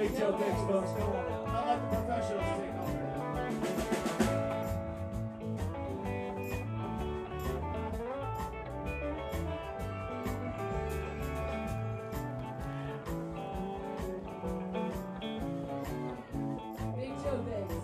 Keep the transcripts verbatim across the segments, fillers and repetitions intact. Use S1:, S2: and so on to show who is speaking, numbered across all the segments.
S1: Big Joe Biggs, folks. Come on now.
S2: I'll let the professionals take over.
S3: Big Joe Biggs.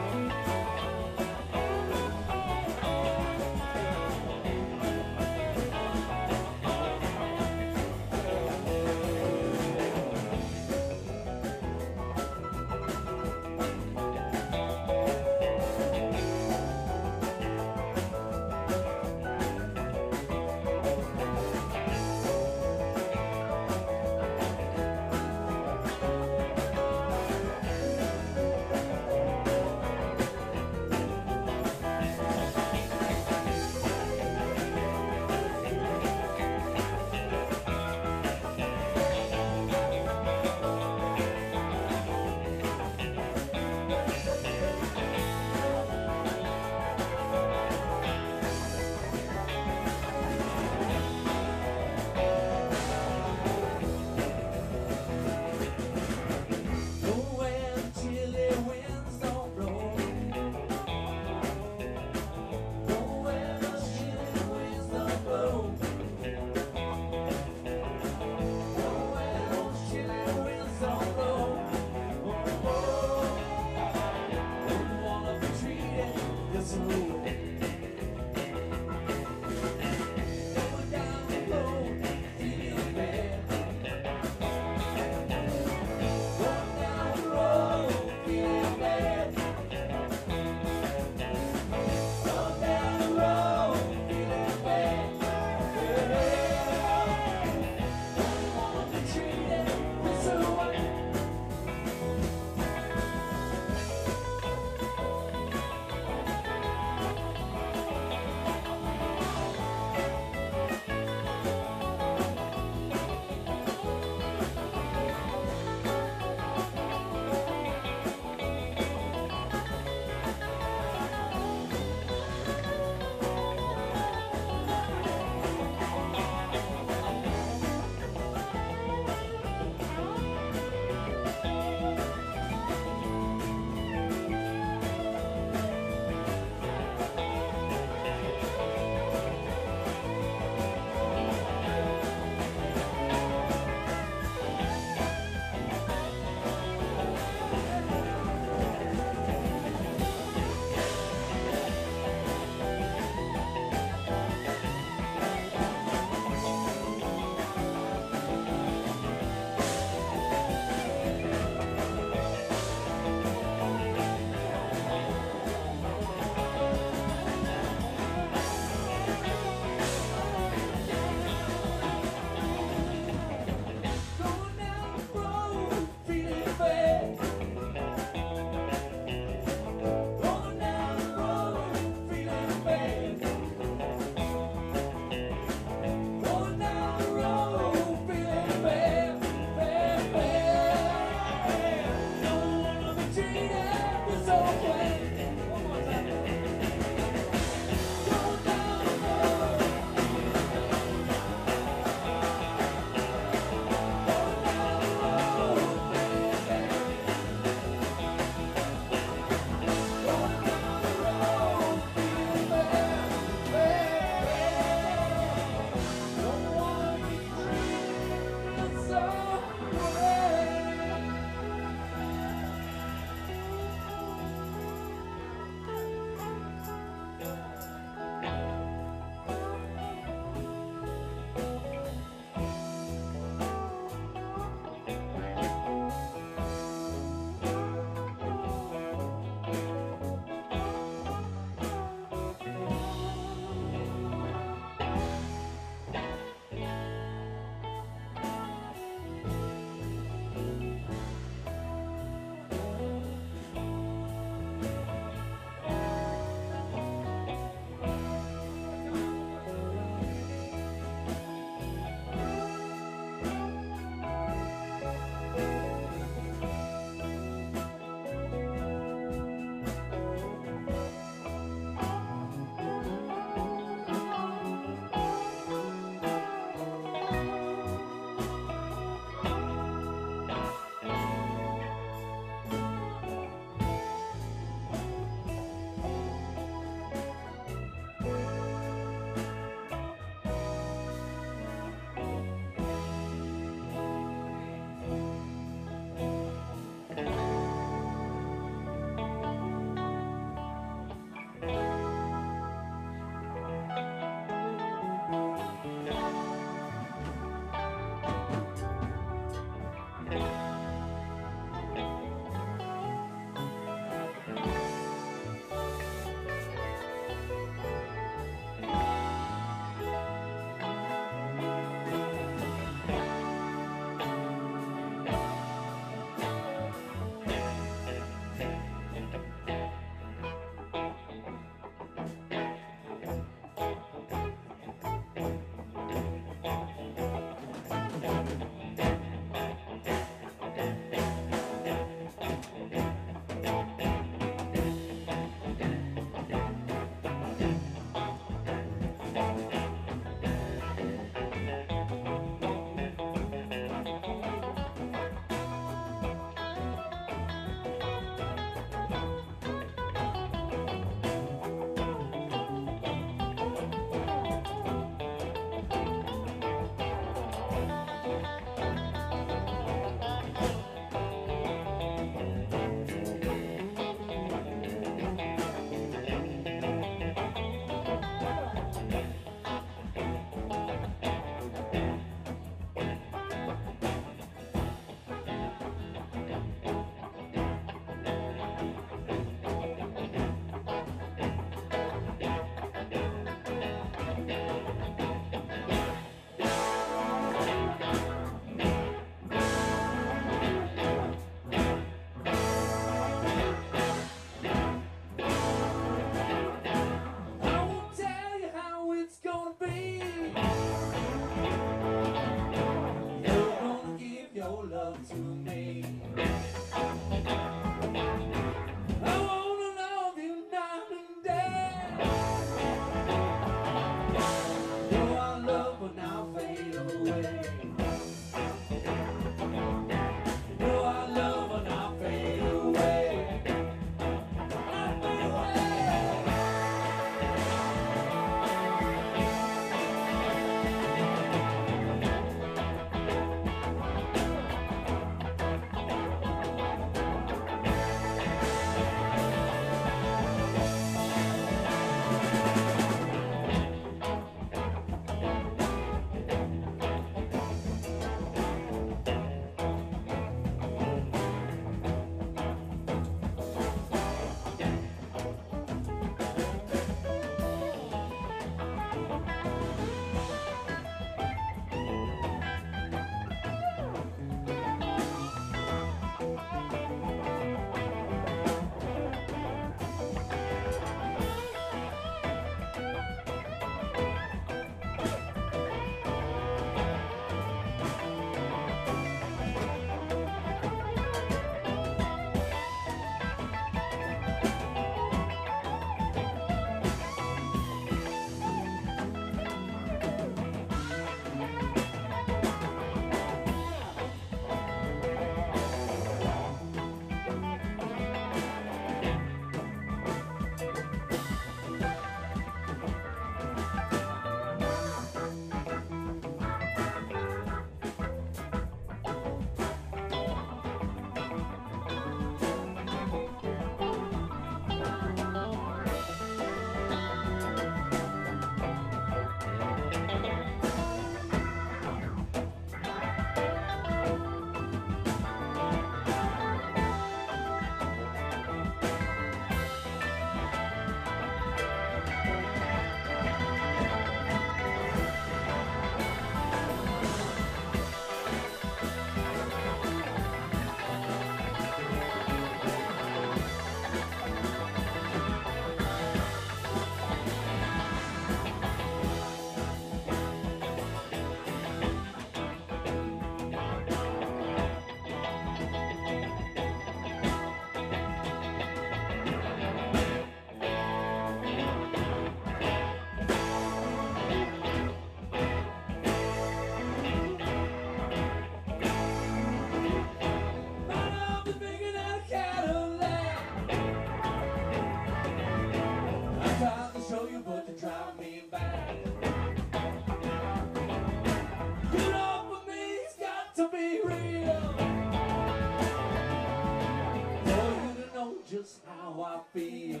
S2: just how I feel.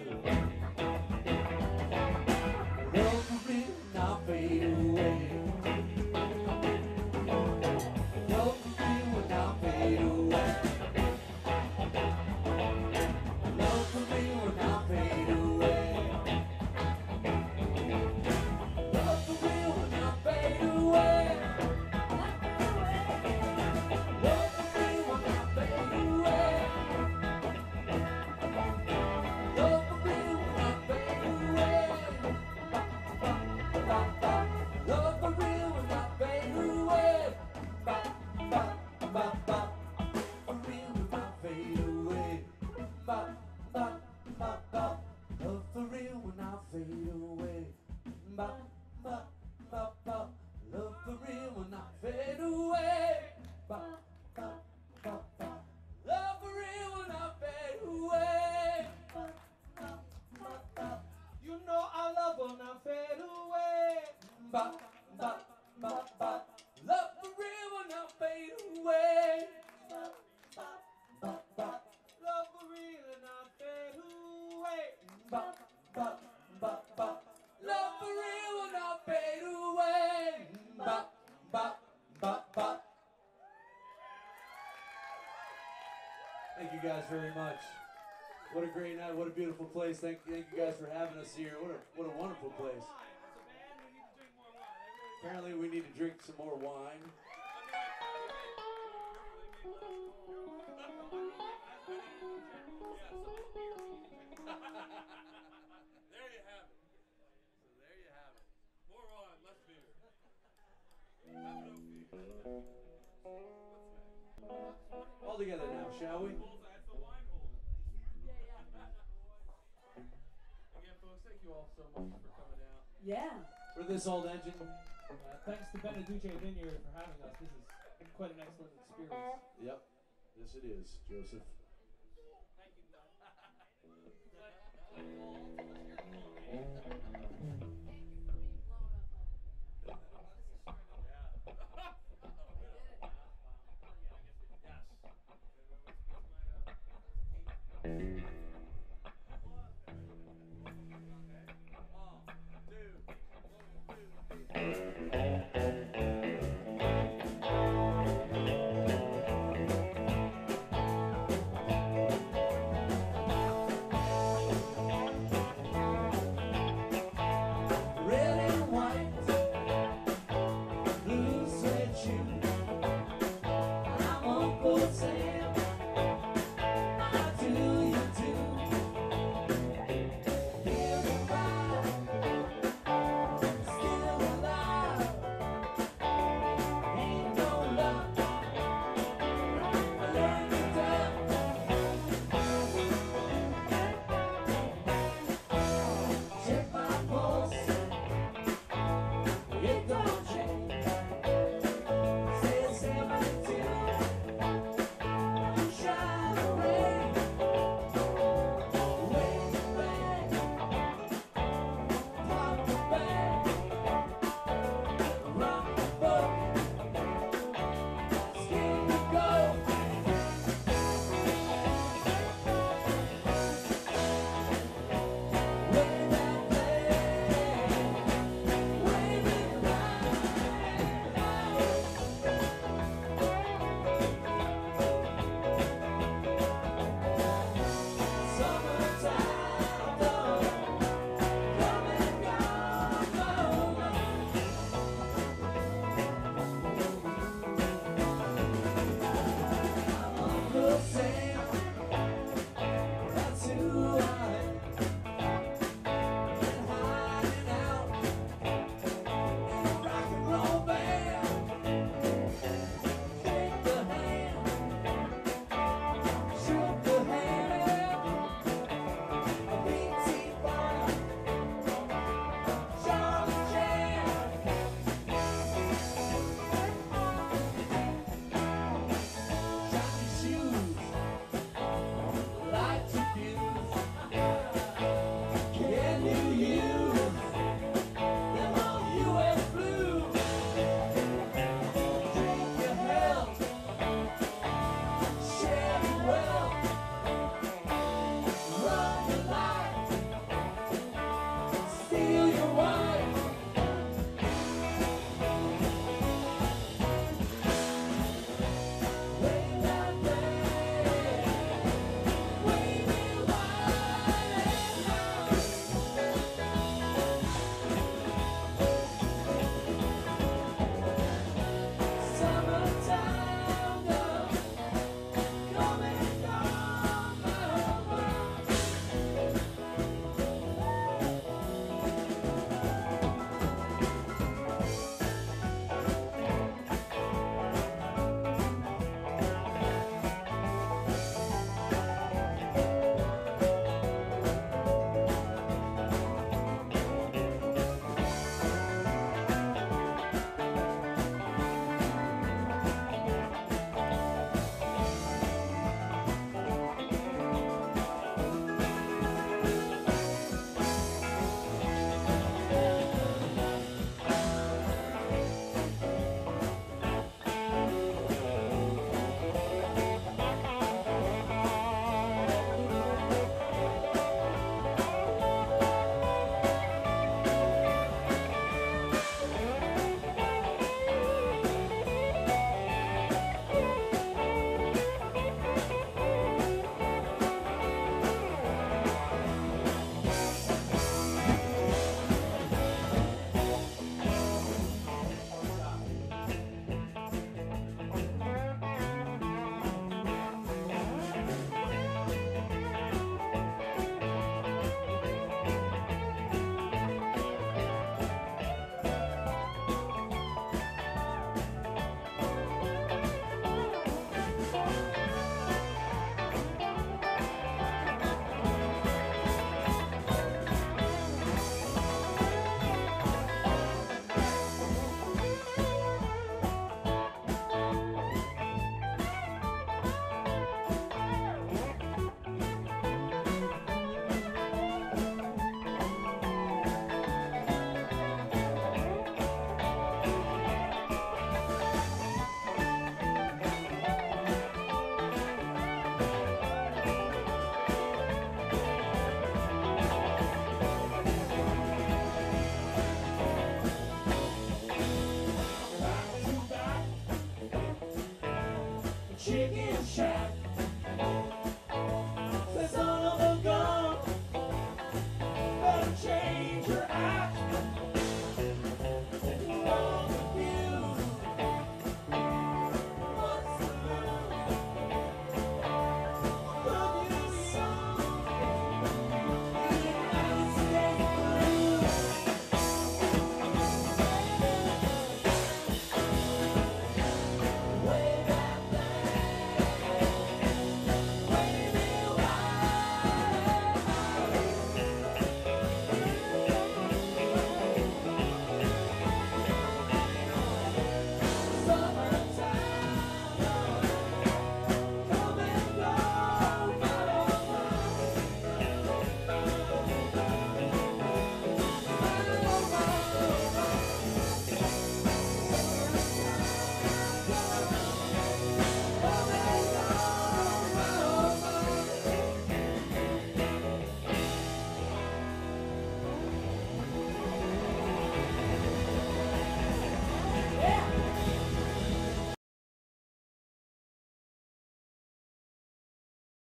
S2: Love for real, not fade away. Love for real will not fade away. Love for real will not fade away. Love for real will not fade away. Love for real will not fade away. Love for real will not fade away. Ba, ba, ba. Love for real will not fade away. Ba, ba, ba, ba. For real will not fade away. Ba, ba, ba, ba. Love for real will not fade away. Ba, ba, ba, ba. Love for real will not fade away. Ba, ba, ba, ba. Love for real will not fade away. Ba, ba, ba, ba.
S1: You know our love will not fade away.
S2: Ba, ba, ba, ba. Love for real will not fade away. Ba, ba, ba, ba.
S1: Love will really not fade away.
S2: Ba, ba, ba, ba. Love for real will not fade away. Ba, ba, ba, ba. Thank you guys very much. What a great night. What a beautiful place. Thank, thank you guys for having us here. What a, what a wonderful place. Apparently we need to drink some more wine.
S3: There you have it. So there you have it. More wine, less beer. Have no fear.
S2: All together now, shall we?
S3: That's the wine holder. Again, folks, thank you all so much for coming out.
S4: Yeah.
S2: For this old engine.
S1: Uh, thanks to Beneduce Vineyard for having us. This is quite an excellent experience.
S2: Yep. Yes, it is, Joseph.